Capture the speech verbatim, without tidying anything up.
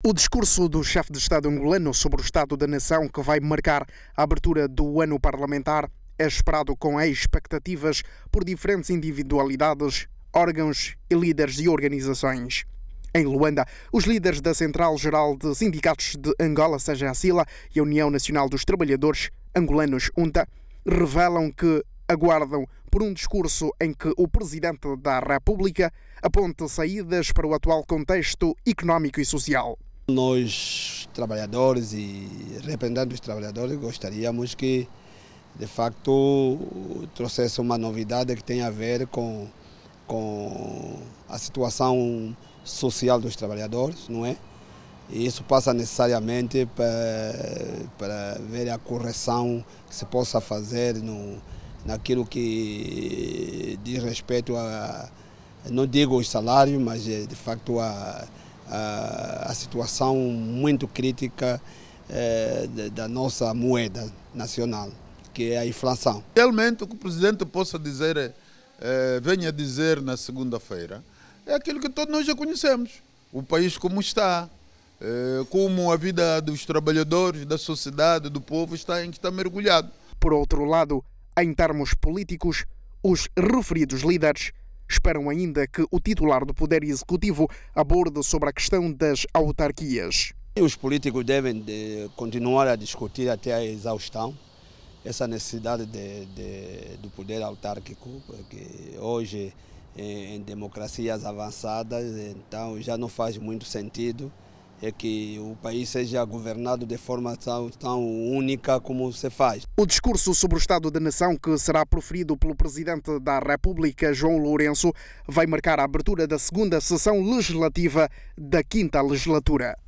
O discurso do chefe de Estado angolano sobre o Estado da Nação, que vai marcar a abertura do ano parlamentar, é esperado com expectativas por diferentes individualidades, órgãos e líderes de organizações. Em Luanda, os líderes da Central-Geral de Sindicatos de Angola, seja a SILA, e a União Nacional dos Trabalhadores Angolanos, UNTA, revelam que aguardam por um discurso em que o Presidente da República aponte saídas para o atual contexto económico e social. Nós, trabalhadores e representantes dos trabalhadores, gostaríamos que, de facto, trouxesse uma novidade que tem a ver com, com a situação social dos trabalhadores, não é? E isso passa necessariamente para, para ver a correção que se possa fazer no, naquilo que diz respeito a, não digo os salários, mas de facto a, a, a situação muito crítica eh, da nossa moeda nacional, que é a inflação. Realmente o que o Presidente possa dizer, eh, venha dizer na segunda-feira, é aquilo que todos nós já conhecemos. O país como está, eh, como a vida dos trabalhadores, da sociedade, do povo está em que está mergulhado. Por outro lado, em termos políticos, os referidos líderes esperam ainda que o titular do Poder Executivo aborde sobre a questão das autarquias. Os políticos devem de continuar a discutir até a exaustão essa necessidade de, de, do poder autárquico, porque hoje, em democracias avançadas, então já não faz muito sentido é que o país seja governado de forma tão, tão única como se faz. O discurso sobre o Estado da Nação, que será proferido pelo Presidente da República, João Lourenço, vai marcar a abertura da segunda sessão legislativa da quinta legislatura.